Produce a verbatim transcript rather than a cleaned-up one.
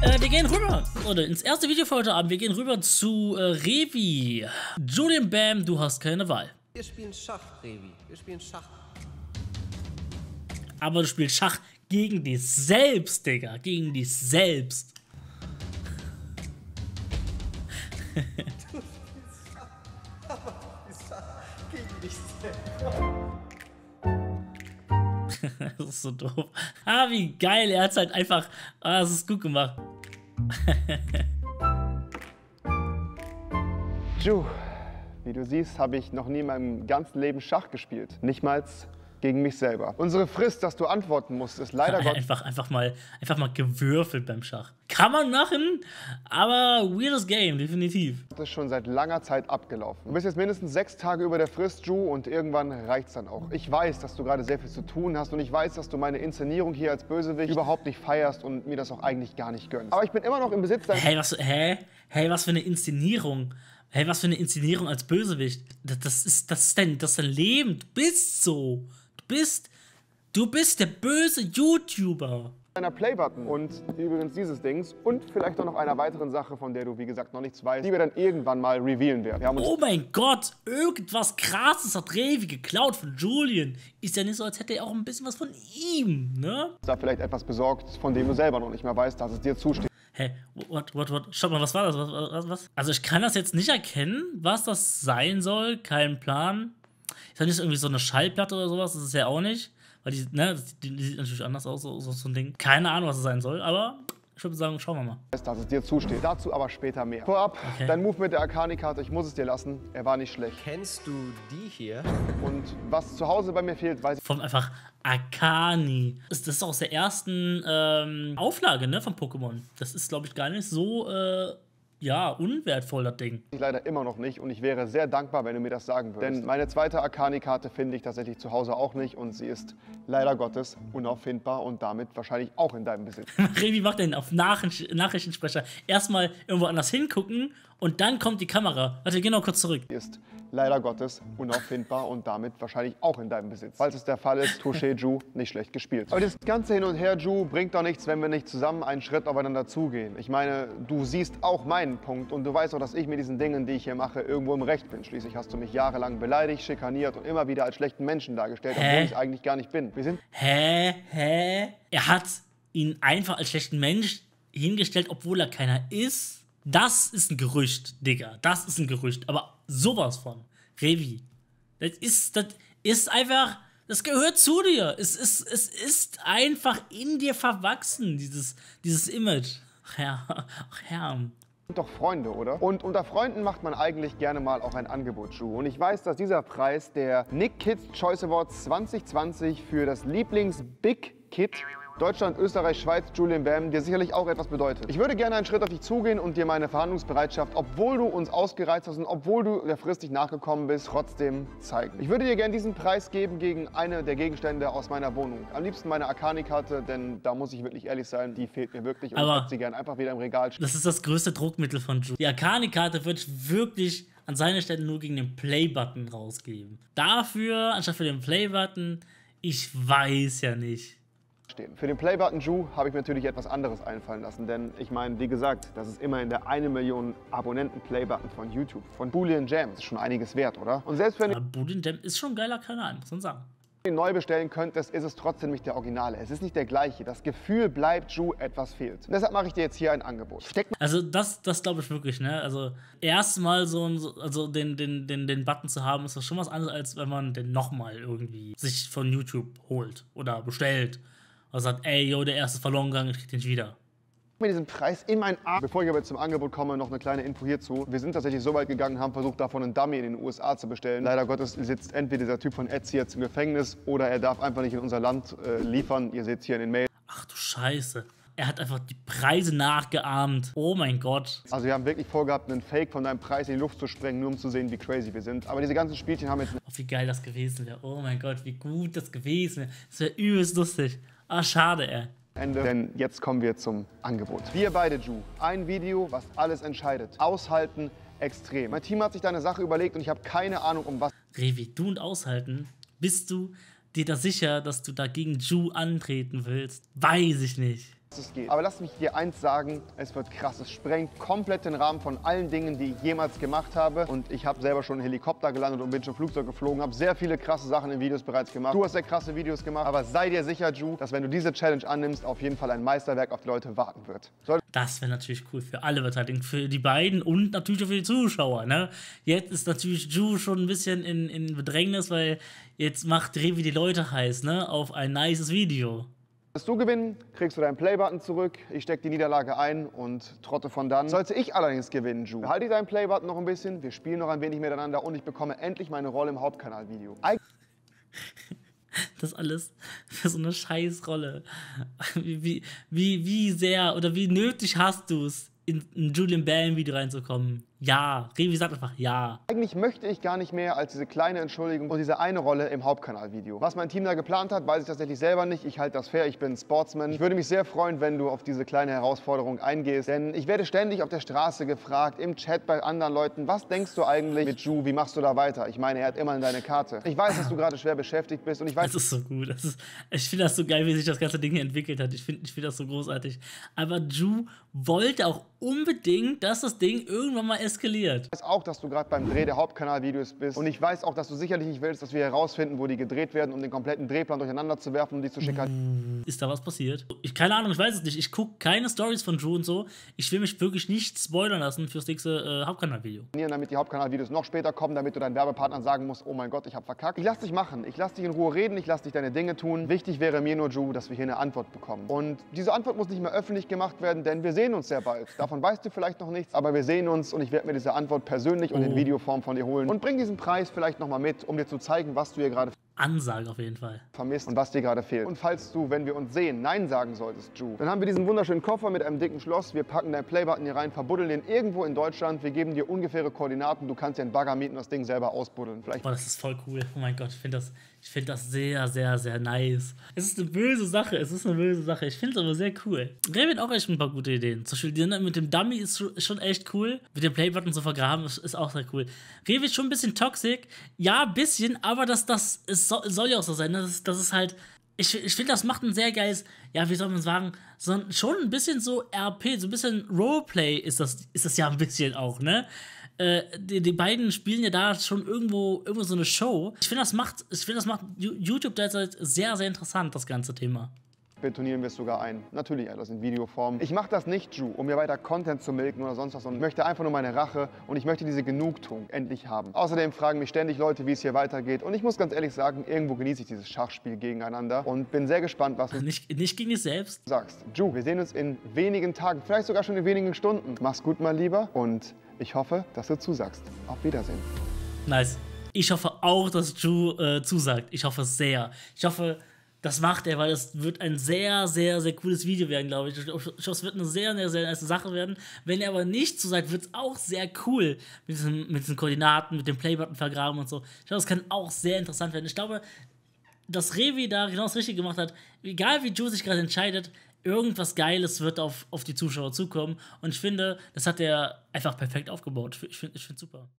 Äh, wir gehen rüber, oder ins erste Video für heute Abend. Wir gehen rüber zu äh, Revi. Julian Bam, du hast keine Wahl. Wir spielen Schach, Revi. Wir spielen Schach. Aber du spielst Schach gegen dich selbst, Digga. Gegen dich selbst. Du spielst Schach, aber du spielst Schach gegen dich selbst. Das ist so doof. Ah, wie geil. Er hat's halt einfach. Ah, das ist gut gemacht. Ju, wie du siehst, habe ich noch nie in meinem ganzen Leben Schach gespielt. Nicht mal gegen mich selber. Unsere Frist, dass du antworten musst, ist leider Gott einfach, einfach, mal, einfach mal gewürfelt beim Schach. Kann man machen, aber weirdes Game, definitiv. Das ist schon seit langer Zeit abgelaufen. Du bist jetzt mindestens sechs Tage über der Frist, Ju, und irgendwann reicht's dann auch. Ich weiß, dass du gerade sehr viel zu tun hast und ich weiß, dass du meine Inszenierung hier als Bösewicht überhaupt nicht feierst und mir das auch eigentlich gar nicht gönnst. Aber ich bin immer noch im Besitz deiner... Hey, was, hä? Hey, was für eine Inszenierung. Hey, was für eine Inszenierung als Bösewicht. Das, das, ist, das, ist dein, das ist dein Leben. Du bist so. Du bist, du bist der böse YouTuber. Einer Playbutton und übrigens dieses Dings und vielleicht auch noch einer weiteren Sache, von der du, wie gesagt, noch nichts weißt, die wir dann irgendwann mal revealen werden. Wir haben uns Oh mein Gott, irgendwas Krasses hat Revi geklaut von Julian. Ist ja nicht so, als hätte er auch ein bisschen was von ihm, ne? da vielleicht etwas besorgt, von dem du selber noch nicht mehr weißt, dass es dir zusteht. Hä, hey, what, what, what? Schaut mal, was war das? Was, was, was? Also ich kann das jetzt nicht erkennen, was das sein soll. Kein Plan. Ist das nicht irgendwie so eine Schallplatte oder sowas? Das ist ja auch nicht. Weil die, ne, die, die sieht natürlich anders aus, so, so ein Ding. Keine Ahnung, was es sein soll, aber ich würde sagen, schauen wir mal. Dass es dir zusteht. Dazu aber später mehr. Vorab, Okay. dein Move mit der Arcani-Karte, ich muss es dir lassen, er war nicht schlecht. Kennst du die hier? Und was zu Hause bei mir fehlt, weiß ich Vom einfach Arcani. Das ist aus der ersten ähm, Auflage, ne, von Pokémon. Das ist, glaube ich, gar nicht so, äh, ja, unwertvoll, das Ding. leider immer noch nicht und ich wäre sehr dankbar, wenn du mir das sagen würdest. Denn meine zweite Arcani-Karte finde ich tatsächlich zu Hause auch nicht und sie ist leider Gottes unauffindbar und damit wahrscheinlich auch in deinem Besitz. Revi macht den auf Nachricht Nachrichtensprecher. Erstmal irgendwo anders hingucken und dann kommt die Kamera. Warte, geh noch kurz zurück. Sie ist leider Gottes unauffindbar und damit wahrscheinlich auch in deinem Besitz. Falls es der Fall ist, touché, Ju, nicht schlecht gespielt. Aber das ganze Hin und Her, Ju, bringt doch nichts, wenn wir nicht zusammen einen Schritt aufeinander zugehen. Ich meine, du siehst auch meinen Punkt und du weißt auch, dass ich mit diesen Dingen, die ich hier mache, irgendwo im Recht bin. Schließlich hast du mich jahrelang beleidigt, schikaniert und immer wieder als schlechten Menschen dargestellt, Hä? obwohl ich es eigentlich gar nicht bin. Wir sind Hä? Hä? Er hat ihn einfach als schlechten Mensch hingestellt, obwohl er keiner ist. Das ist ein Gerücht, Digga. Das ist ein Gerücht. Aber sowas von. Revi. Das ist, das ist einfach, das gehört zu dir. Es ist, es ist einfach in dir verwachsen, dieses, dieses Image. Ach ja, ach ja. doch Freunde, oder? Und unter Freunden macht man eigentlich gerne mal auch ein Angebot, Ju. Und ich weiß, dass dieser Preis der Nick Kids Choice Awards zwanzig zwanzig für das Lieblings-Big Kid Deutschland, Österreich, Schweiz, Julian Bam, dir sicherlich auch etwas bedeutet. Ich würde gerne einen Schritt auf dich zugehen und dir meine Verhandlungsbereitschaft, obwohl du uns ausgereizt hast und obwohl du der Frist nicht nachgekommen bist, trotzdem zeigen. Ich würde dir gerne diesen Preis geben gegen eine der Gegenstände aus meiner Wohnung. Am liebsten meine Arcani-Karte, denn da muss ich wirklich ehrlich sein, die fehlt mir wirklich und Aber ich hätte sie gerne einfach wieder im Regal stehen. das ist das größte Druckmittel von Ju. Die Arcani-Karte würde ich wirklich an seiner Stelle nur gegen den Play-Button rausgeben. Dafür, anstatt für den Play-Button, ich weiß ja nicht. Stehen. Für den Playbutton Ju habe ich mir natürlich etwas anderes einfallen lassen, denn ich meine, wie gesagt, das ist immerhin der eine Million Abonnenten Playbutton von YouTube. Von Boolean Jam, das ist schon einiges wert, oder? Und selbst wenn Aber Boolean Jam ist schon ein geiler Kanal, muss man sagen. du ihn neu bestellen könntest, ist es trotzdem nicht der Originale. Es ist nicht der gleiche. Das Gefühl bleibt, Ju, etwas fehlt. Und deshalb mache ich dir jetzt hier ein Angebot. Steck Also das, das glaube ich wirklich, ne? Also erstmal so, ein, also den, den, den, den Button zu haben, ist das schon was anderes, als wenn man den nochmal irgendwie sich von YouTube holt oder bestellt. Und sagt, ey, yo, der erste ist verloren gegangen, ich krieg den nicht wieder. mir diesen Preis in meinen Arm. Bevor ich aber jetzt zum Angebot komme, noch eine kleine Info hierzu. Wir sind tatsächlich so weit gegangen, haben versucht, davon einen Dummy in den U S A zu bestellen. Leider Gottes sitzt entweder dieser Typ von Etsy jetzt im Gefängnis oder er darf einfach nicht in unser Land äh, liefern. Ihr seht es hier in den Mails. Ach du Scheiße. Er hat einfach die Preise nachgeahmt. Oh mein Gott. Also wir haben wirklich vorgehabt, einen Fake von deinem Preis in die Luft zu sprengen, nur um zu sehen, wie crazy wir sind. Aber diese ganzen Spielchen haben jetzt... Oh, wie geil das gewesen wäre. Oh mein Gott, wie gut das gewesen wäre. Das wäre übelst lustig. Ah, schade, ey. Ende, denn jetzt kommen wir zum Angebot. Wir beide, Ju, ein Video, was alles entscheidet. Aushalten, extrem. Mein Team hat sich da eine Sache überlegt und ich habe keine Ahnung, um was... Revi, du und Aushalten, bist du dir da sicher, dass du da gegen Ju antreten willst? Weiß ich nicht. es geht. Aber lass mich dir eins sagen, es wird krass. Es sprengt komplett den Rahmen von allen Dingen, die ich jemals gemacht habe. Und ich habe selber schon einen Helikopter gelandet und bin schon Flugzeug geflogen, habe sehr viele krasse Sachen in Videos bereits gemacht. Du hast sehr krasse Videos gemacht, aber sei dir sicher, Ju, dass wenn du diese Challenge annimmst, auf jeden Fall ein Meisterwerk auf die Leute warten wird. Soll Das wäre natürlich cool für alle Beteiligten, für die beiden und natürlich auch für die Zuschauer. Ne? Jetzt ist natürlich Ju schon ein bisschen in, in Bedrängnis, weil jetzt macht Revi die Leute heiß, ne, auf ein nices Video. Solltest du gewinnen, kriegst du deinen Playbutton zurück, ich stecke die Niederlage ein und trotte von dann. Sollte ich allerdings gewinnen, Ju, behalte ich deinen Playbutton noch ein bisschen, wir spielen noch ein wenig miteinander und ich bekomme endlich meine Rolle im Hauptkanalvideo. Eig Das alles für so eine Scheißrolle. Wie, wie, wie, wie sehr oder wie nötig hast du es, in ein Julian Bam-Video reinzukommen? Ja, Revi sagt einfach ja. Eigentlich möchte ich gar nicht mehr als diese kleine Entschuldigung und diese eine Rolle im Hauptkanalvideo. Was mein Team da geplant hat, weiß ich tatsächlich selber nicht. Ich halte das fair, ich bin Sportsman. Ich würde mich sehr freuen, wenn du auf diese kleine Herausforderung eingehst. Denn ich werde ständig auf der Straße gefragt, im Chat bei anderen Leuten, was denkst du eigentlich mit Ju, wie machst du da weiter? Ich meine, er hat immerhin deine Karte. Ich weiß, dass du gerade schwer beschäftigt bist und ich weiß... Das ist so gut. Das ist, ich finde das so geil, wie sich das ganze Ding hier entwickelt hat. Ich finde ich find das so großartig. Aber Ju wollte auch unbedingt, dass das Ding irgendwann mal eskaliert. Ich weiß auch, dass du gerade beim Dreh der Hauptkanalvideos bist und ich weiß auch, dass du sicherlich nicht willst, dass wir herausfinden, wo die gedreht werden, um den kompletten Drehplan durcheinander zu werfen und die zu schikanieren. Ist da was passiert? Ich, keine Ahnung, ich weiß es nicht. Ich gucke keine Stories von Ju und so. Ich will mich wirklich nicht spoilern lassen fürs nächste äh, Hauptkanalvideo. Damit die Hauptkanalvideos noch später kommen, damit du deinen Werbepartnern sagen musst, oh mein Gott, ich habe verkackt. Ich lass dich machen, ich lass dich in Ruhe reden, ich lass dich deine Dinge tun. Wichtig wäre mir nur, Ju, dass wir hier eine Antwort bekommen. Und diese Antwort muss nicht mehr öffentlich gemacht werden, denn wir sehen uns sehr bald. Davon weißt du vielleicht noch nichts, aber wir sehen uns und ich werde mir diese Antwort persönlich und in Videoform von dir holen und bring diesen Preis vielleicht noch mal mit, um dir zu zeigen, was du hier gerade Ansage auf jeden Fall. vermisst und was dir gerade fehlt. Und falls du, wenn wir uns sehen, Nein sagen solltest, Ju, dann haben wir diesen wunderschönen Koffer mit einem dicken Schloss. Wir packen deinen Playbutton hier rein, verbuddeln den irgendwo in Deutschland. Wir geben dir ungefähre Koordinaten. Du kannst dir einen Bagger mieten und das Ding selber ausbuddeln. Vielleicht Boah, das ist voll cool. Oh mein Gott, ich finde das, ich find das sehr, sehr, sehr nice. Es ist eine böse Sache, es ist eine böse Sache. Ich finde es aber sehr cool. Revi hat auch echt ein paar gute Ideen. Zum Beispiel die mit dem Dummy ist schon echt cool. Mit dem Playbutton zu vergraben ist, ist auch sehr cool. Revi ist schon ein bisschen toxisch. Ja, ein bisschen, aber das, das es soll, soll ja auch so sein. Das ist, das ist halt, ich, ich finde, das macht ein sehr geiles, ja, wie soll man sagen, so, schon ein bisschen so R P, so ein bisschen Roleplay ist das, ist das ja ein bisschen auch, ne? Äh, die, die beiden spielen ja da schon irgendwo, irgendwo so eine Show. Ich finde, das macht, ich finde, das macht YouTube derzeit sehr, sehr interessant, das ganze Thema. betonieren wir es sogar ein. Natürlich alles in Videoform. Ich mache das nicht, Ju, um mir weiter Content zu milken oder sonst was, sondern ich möchte einfach nur meine Rache und ich möchte diese Genugtuung endlich haben. Außerdem fragen mich ständig Leute, wie es hier weitergeht und ich muss ganz ehrlich sagen, irgendwo genieße ich dieses Schachspiel gegeneinander und bin sehr gespannt, was du Nicht, nicht gegen dich selbst. sagst. Ju, wir sehen uns in wenigen Tagen, vielleicht sogar schon in wenigen Stunden. Mach's gut, mein Lieber, und ich hoffe, dass du zusagst. Auf Wiedersehen. Nice. Ich hoffe auch, dass Ju äh, zusagt. Ich hoffe es sehr. Ich hoffe, das macht er, weil es wird ein sehr, sehr, sehr cooles Video werden, glaube ich. Ich hoffe, es wird eine sehr, sehr, sehr nice Sache werden. Wenn er aber nicht zusagt, wird es auch sehr cool mit diesen, mit diesen Koordinaten, mit dem Playbutton vergraben und so. Ich glaube, es kann auch sehr interessant werden. Ich glaube, dass Revi da genau das Richtige gemacht hat. Egal wie Ju sich gerade entscheidet, irgendwas Geiles wird auf, auf die Zuschauer zukommen. Und ich finde, das hat er einfach perfekt aufgebaut. Ich finde es super.